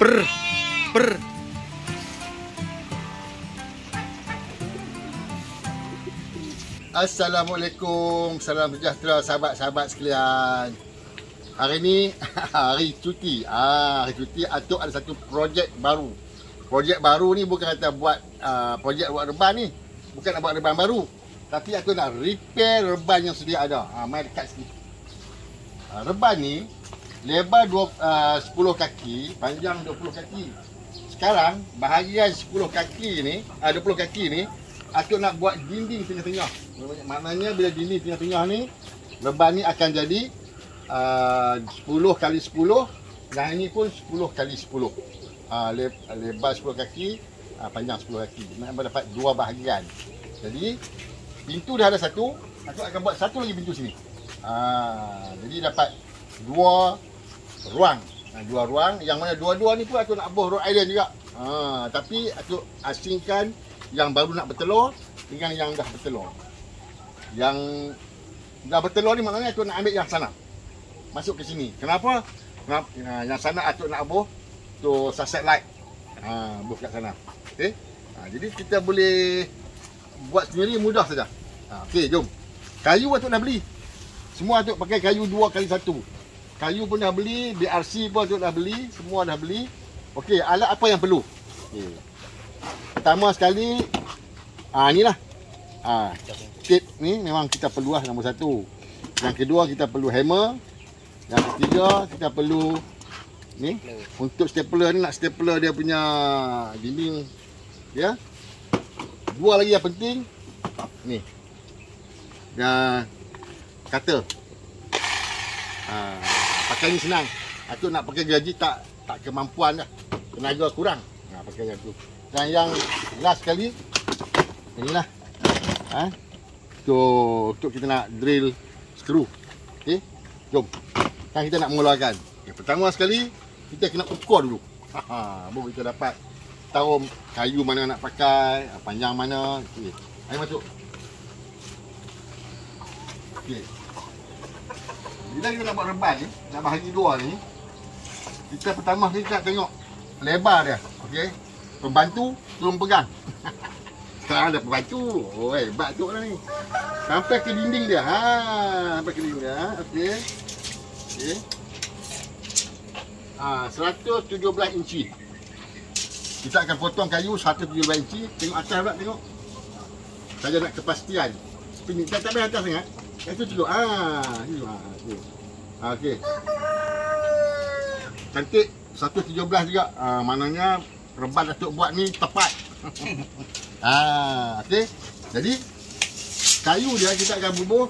Per. Per. Assalamualaikum, salam sejahtera sahabat-sahabat sekalian. Hari ni hari cuti. Hari cuti Atuk ada satu projek baru. Projek baru ni bukan kata buat projek buat reban ni. Bukan nak buat reban baru. Tapi Atuk nak repair reban yang sedia ada. Mai dekat sini. Reban ni lebar 10 kaki, panjang 20 kaki. Sekarang bahagian 10 kaki ni, 20 kaki ni Atuk nak buat dinding tengah-tengah. Maknanya bila dinding tengah-tengah ni, reban ni akan jadi 10 kali 10. Yang ini pun 10 kali 10. Lebar 10 kaki, panjang 10 kaki. Nak dapat dua bahagian. Jadi pintu dah ada satu, Atuk akan buat satu lagi pintu sini. Jadi dapat dua ruang. Dua ruang, yang mana dua-dua ni pun Atuk nak buat Rhode Island juga. Tapi Atuk asingkan yang baru nak bertelur dengan yang dah bertelur. Yang dah bertelur ni maknanya Atuk nak ambil yang sana, masuk ke sini. Kenapa? Yang sana Atuk nak buh tu sunset light. Buh kat sana. Okey. Jadi kita boleh buat sendiri, mudah saja. Okey, jom. Kayu Atuk dah beli. Semua Atuk pakai kayu 2x1. Kayu pun dah beli, BRC pun Atuk dah beli, semua dah beli. Okey, alat apa yang perlu? Okey. Pertama sekali, inilah. Tape ni memang kita perlu lah, nombor satu. Yang kedua kita perlu hammer. Yang ketiga kita perlu ni untuk stapler ni, nak stapler dia punya dinding ya. Dua lagi yang penting ni. Dan cutter. Pakai ni senang. Aku nak pakai gaji tak kemampuan dah. Tenaga kurang. Pakai yang tu. Dan yang last sekali inilah. Untuk kita nak drill skru. Okey. Jom. Kan kita nak mulakan. Okay, pertama sekali kita kena ukur dulu. Baru kita dapat tahu kayu mana nak pakai, panjang mana. Okey. Ayo masuk. Okey. Bila kita nak buat reban ni, nak bahagi dua ni, kita pertama kita nak tengok lebar dia. Okey. Pembantu turun pegang. Sekarang ada pembantu. Oh, hebat tu lah ni. Sampai ke dinding dia. Sampai ke dinding dia. Okey. Okey. 117 inci. Kita akan potong kayu 117 inci. Tengok atas pula, tengok. Saja nak kepastian. Spinning. Tak payah atas sangat. Itu cukup. Okey. Cantik. 117 juga. Maknanya reban Atuk buat ni tepat. Okey. Jadi kayu dia kita akan bubuh.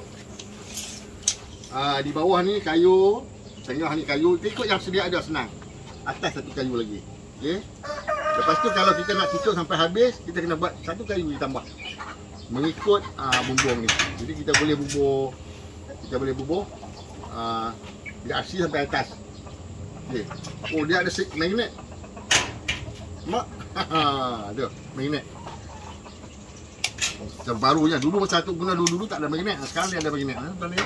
Di bawah ni kayu, tengah ni kayu. Ikut yang sedia ada, senang. Atas satu kayu lagi. Okey. Lepas tu kalau kita nak cucuk sampai habis, kita kena buat satu kayu ditambah. Mengikut bumbung ni. Jadi kita boleh bubuh. Kita boleh bubuh BRC sampai atas. Okey. Oh, dia ada magnet. Mak. Ada magnet. Terbarunya. Dulu masa Atuk guna dulu tak ada magnet. Sekarang dia ada magnet. Tuan lihat.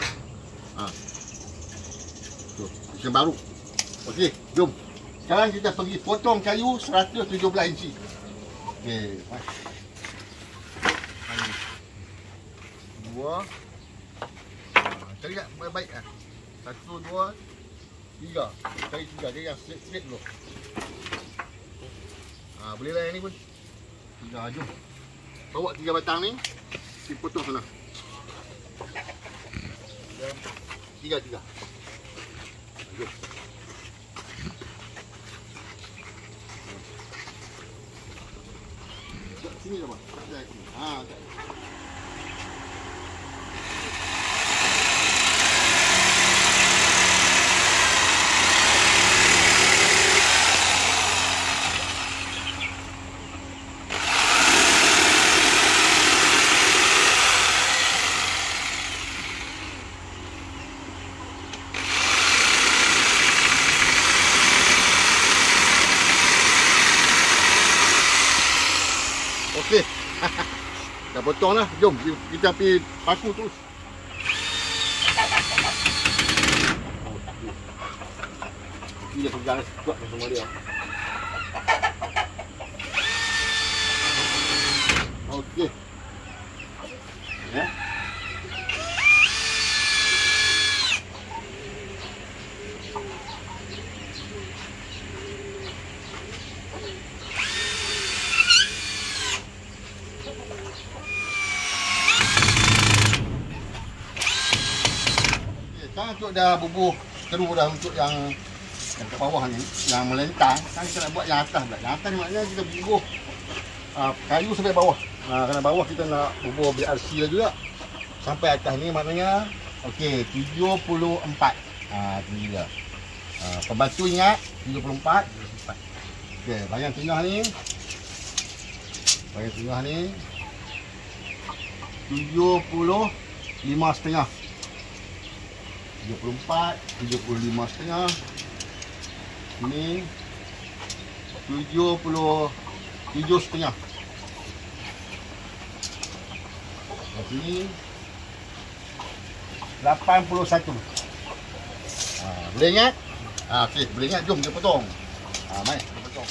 Tu, yang baru. Okey, jom. Sekarang kita pergi potong kayu 117 inci. Okey. Dua. Cari tak baik-baik ah. 1, 2, 3. Cari 3. Dia yang straight dulu. Boleh lah yang ni pun. 3, jom. Bawa 3 batang ni, dipotong sana. 3. Jom. Sini dah, Pak. Tak. Okey. Dah potong lah. Jom kita pergi paku terus. Ini dia pegang kuat semua dia. Okey. Ya. Sekarang untuk dah bubuh skru dah untuk yang kat bawah ni, yang melentang. Sekarang kita nak buat yang atas pula. Yang atas ni maknanya kita bubuh kayu sampai bawah. Kerana bawah kita nak bubuh BRC lah juga. Sampai atas ni maknanya okey 74. Tinggi dia. Pembantu ingat 74. Okey, bahagian tengah ni. Bahagian tengah ni 75.5. 74, 75.5. Ini 77.5. Sini 81. Boleh ingat? Okey, boleh ingat. Jom kita potong. Mai, kita potong.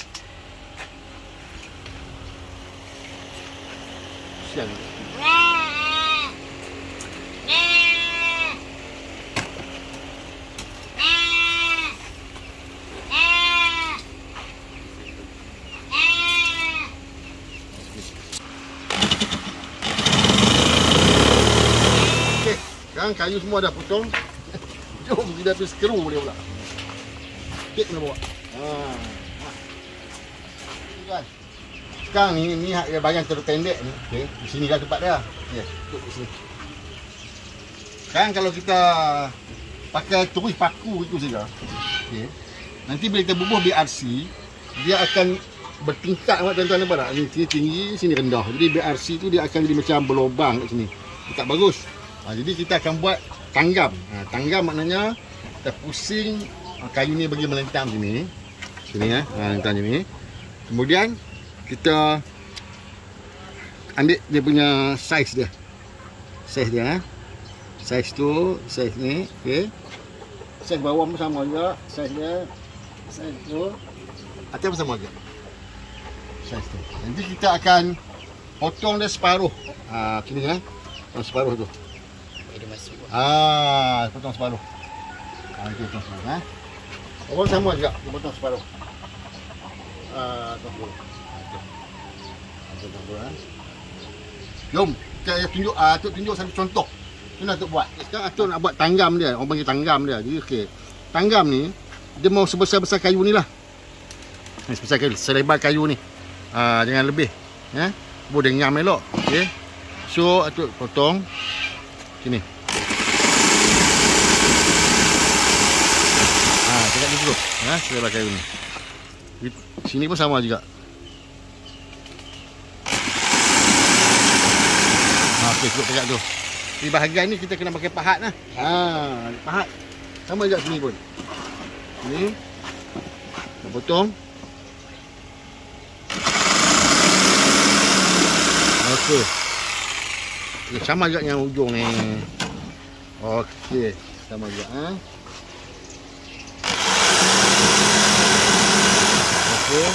Sial. Kayu semua dah potong. Jom kita pergi skru dia pula. Sikit kena bawa. Kan. Sekarang ni bahagian terpendek ni. Okey, di sini dah tempat dia. Okey, duduk di sini. Sekarang kalau kita pakai terus paku itu saja. Okey. Nanti bila kita bubuh BRC, dia akan bertingkat tuan-tuan nampak tak? Sini tinggi, sini rendah. Jadi BRC tu dia akan jadi macam berlubang kat sini. Tak bagus. Jadi kita akan buat tanggam. Tanggam maknanya kita pusing kayu ni bagi melentang sini. Sini melentang sini. Kemudian kita ambil dia punya saiz dia. Saiz dia. Saiz tu, saiz ni, okey. Saiz bawah pun sama juga, saiz dia. Saiz tu atas pun sama juga. Saiz tu. Nanti kita akan potong dia separuh. Sini separuh tu. Potong separuh. Okey, potong separuh. Orang sama juga, potong separuh. Potong separuh. Jom, kita tunjuk satu contoh. Tu nak Atuk buat. Sekarang Atuk nak buat tanggam dia. Orang panggil tanggam dia. Jadi okey. Tanggam ni dia mau sebesar-besar kayu ni lah. Sebesar kayu, selebar kayu ni. Jangan lebih. Boleh ngam elok. Okey. So Atuk potong sini. Cakap dulu. Selebar kayu ni. Sini pun sama juga. Okey, cukup cakap tu. Di bahagian ni kita kena pakai pahat lah. Pahat. Sama juga sini pun. Ini. Kita potong. Okey. Sama juga yang ujung ni. Okey. Sama juga. Okey.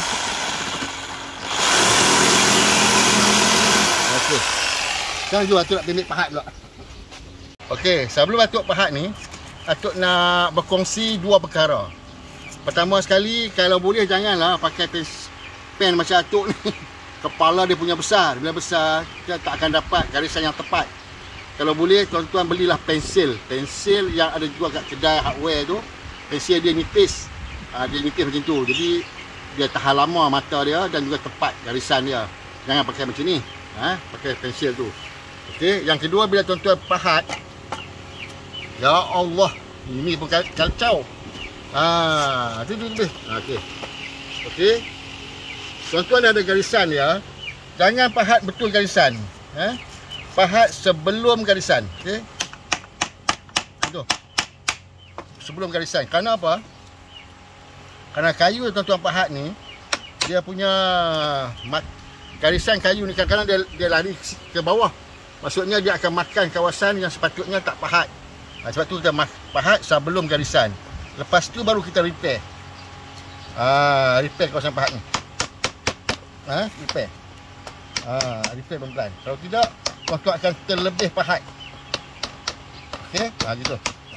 Okey. Sekarang jom Atuk nak pendek pahat pula. Okey, sebelum Atuk pahat ni, Atuk nak berkongsi dua perkara. Pertama sekali, kalau boleh janganlah pakai pen macam Atuk ni. Kepala dia punya besar. Bila besar, kita tak akan dapat garisan yang tepat. Kalau boleh, tuan-tuan belilah pensil. Pensil yang ada jual kat kedai hardware tu. Pensil dia nipis. Dia nipis macam tu. Jadi, dia tahan lama mata dia dan juga tepat garisan dia. Jangan pakai macam ni. Pakai pensil tu. Okey, yang kedua bila tuan-tuan pahat, ya Allah, ini pun kacau. Tu lebih. Okey. Okey. Tuan-tuan ada garisan ya. Jangan pahat betul garisan. Pahat sebelum garisan. Okey. Tu. Sebelum garisan. Kerana apa? Kerana kayu tuan-tuan pahat ni, dia punya garisan kayu ni kadang-kadang dia lari ke bawah. Maksudnya dia akan makan kawasan yang sepatutnya tak pahat. Sebab tu kita pahat sebelum garisan. Lepas tu baru kita repair. Repair kawasan pahat ni. Repair. Repair pelan-pelan. Kalau tidak, tuan-tuan akan terlebih pahat. Okey, gitu.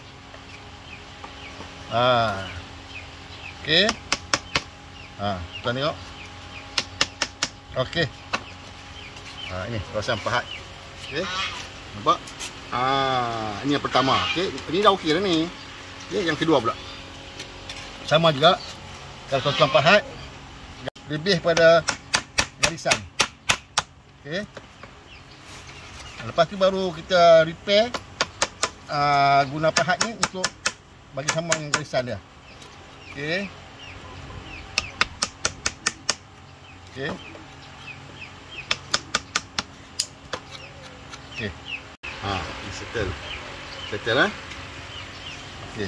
Okey. Tuan tengok. Okey. Ini kawasan pahat. Okey. Nampak? Ini yang pertama. Okey, ini dah okey dah ni. Okey, yang kedua pula. Sama juga. Kalau tuan-tuan pahat lebih pada garisan. Okey. Lepas tu baru kita repair, guna pahat ni untuk bagi sama dengan garisan dia. Okey. Okey. Okey. Settle. Settle Okey.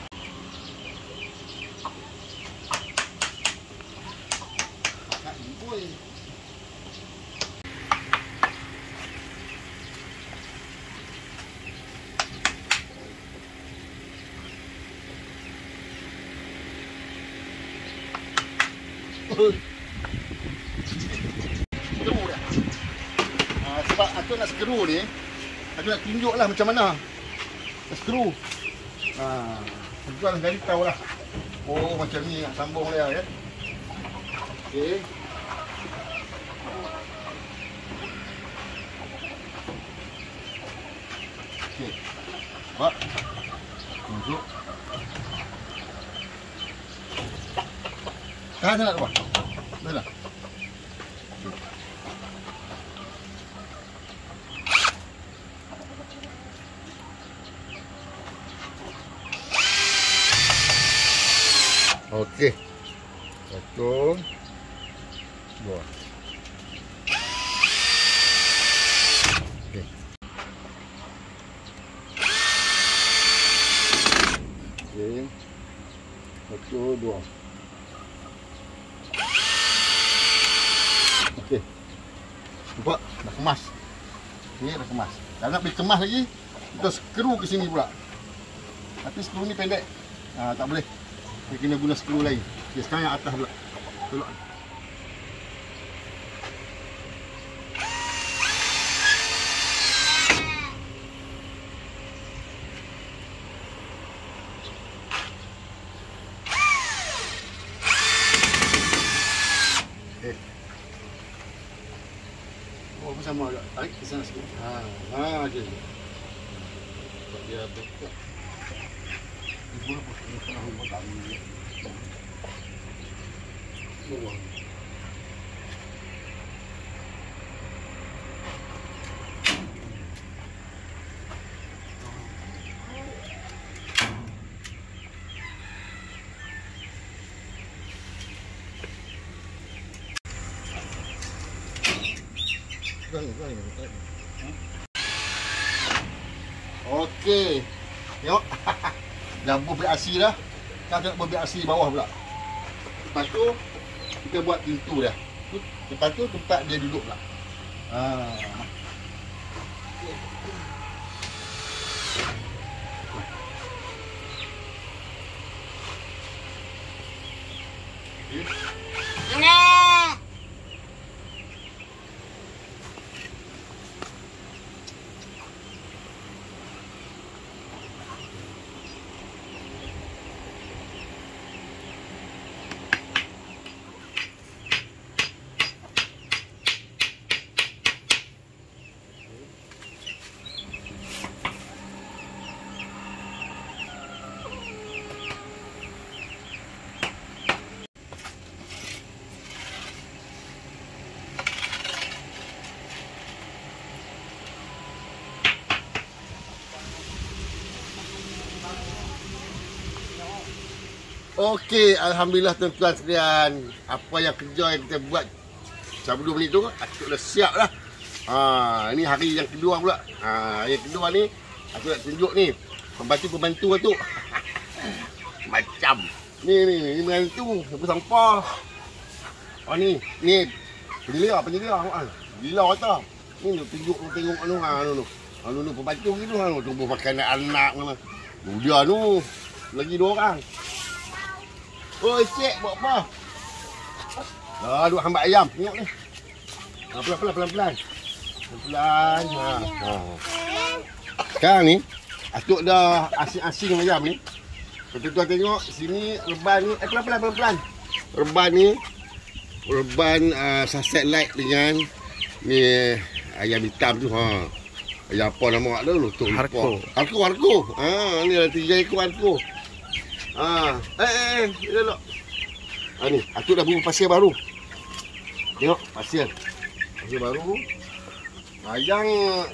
Sebab aku nak skru ni, aku nak tunjuklah macam mana skru. Tuan jadi tahu lah. Oh, macam ni nak sambung dia ya. Okey. Okey. Nampak? Tunjuk. Tahan nak apa? Dah. Okey. 1 2. Okey. Okey. 1 2. Okey. Nampak? Dah kemas. Okey, dah kemas. Kalau nak pergi kemas lagi, kita skru ke sini pula. Tapi skru ni pendek. Tak boleh. Kita kena guna skru lain. Okay, sekarang yang atas pula. Tolak. Okay. Oh, pun sama agak. Tarik ke sana sikit. Okey. Buat dia betul. Boleh pun kena buat tak ni. Buang. Okey. Tengok. Dah berbeaksi dah. Kita nak berbeaksi bawah pula. Lepas tu kita buat pintu dia. Lepas tu tempat dia duduk pula. Okey, alhamdulillah tuan-tuan sekalian. Apa yang kerja yang kita buat sebelum ni tu, aku dah siap dah. Ini hari yang kedua pula. Yang kedua ni aku nak tunjuk ni pembantu-pembantu tu. Macam ni pembantu apa sampah. Ni penyelia. Gila kata. Ni tunjuk tengok anu pembantu gitu tunggu makan anak mana. Dia lagi 2 orang. Oh, cik, buat apa? Duk hambat ayam. Tengok ni. Pelan-pelan, pelan-pelan. Pelan-pelan. Sekarang ni, Atuk dah asing-asing ayam ni. Tuan-tuan tengok, sini reban ni. Pelan-pelan, pelan-pelan. Reban ni. Reban saset light dengan ni ayam hitam tu. Ayam apa nama kat dulu? Harko. Harko. Ni ada 3 ekor harko. Elok. Ni, Atuk dah bungkus pasir baru. Tengok, pasir baru. Yang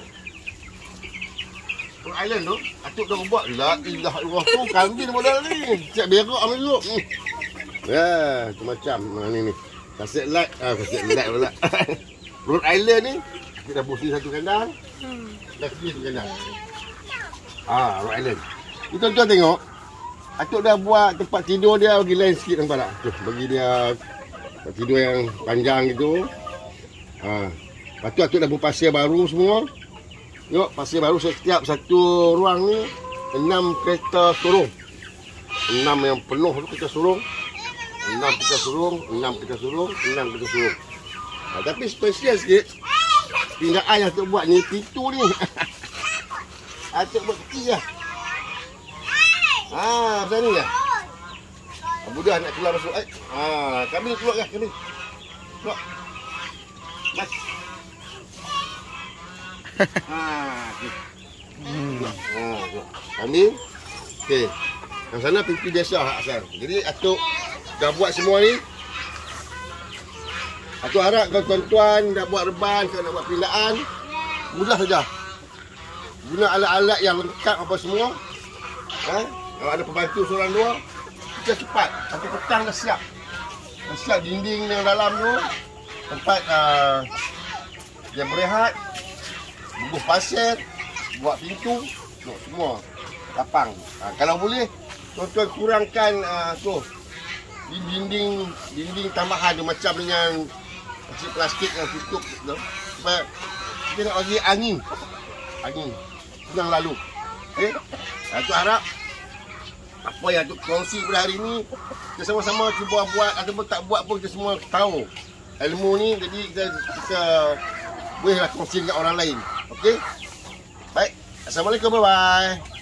Rhode Island tu, Atuk dah buat. La ilah Allah tu, kambing modal ni. Siap berak ambil dulu. Ya, macam ni. Kaset light. Kaset light pula. Rhode Island ni, kita dah bosi satu kandang. Dah sini satu kandang. Rhode Island. Ni tuan-tuan tengok. Atuk dah buat tempat tidur dia bagi lain sikit, nampak tak? Tuh, bagi dia tempat tidur yang panjang gitu. Lepas tu Atuk dah buat pasir baru semua. Tengok, pasir baru setiap satu ruang ni 6 kereta sorong. 6 yang penuh tu kereta sorong. 6 kereta sorong, 6 kereta sorong, 6 kereta sorong. Tapi spesial sikit, pindaan yang Atuk buat ni, pintu ni. Atuk buat kecil lah. Macam ni lah. Mudah nak keluar masuk. Kami keluar lah, kami. Keluar. Mas. Kami. Okey. Yang sana pintu biasa asal. Jadi Atuk dah buat semua ni. Atuk harap kalau tuan-tuan nak buat reban, kalau nak buat pindaan, mudah saja. Guna alat-alat yang lengkap apa semua. Kalau ada pembantu seorang dua, kita cepat. Satu petang dah siap. Dah siap dinding yang dalam tu. Tempat dia berehat. Bungkus pasir. Buat pintu. Semua lapang. Kalau boleh, tuan-tuan kurangkan dinding tambahan tu. Macam dengan plastik yang tutup tu. Supaya kita nak bagi angin. Senang lalu. Okay? Aku harap apa yang Atuk kongsi pada hari ni, kita sama-sama cuba buat ataupun tak buat pun kita semua tahu ilmu ni. Jadi kita bolehlah kongsi dengan orang lain. Okey? Baik. Assalamualaikum. Bye-bye.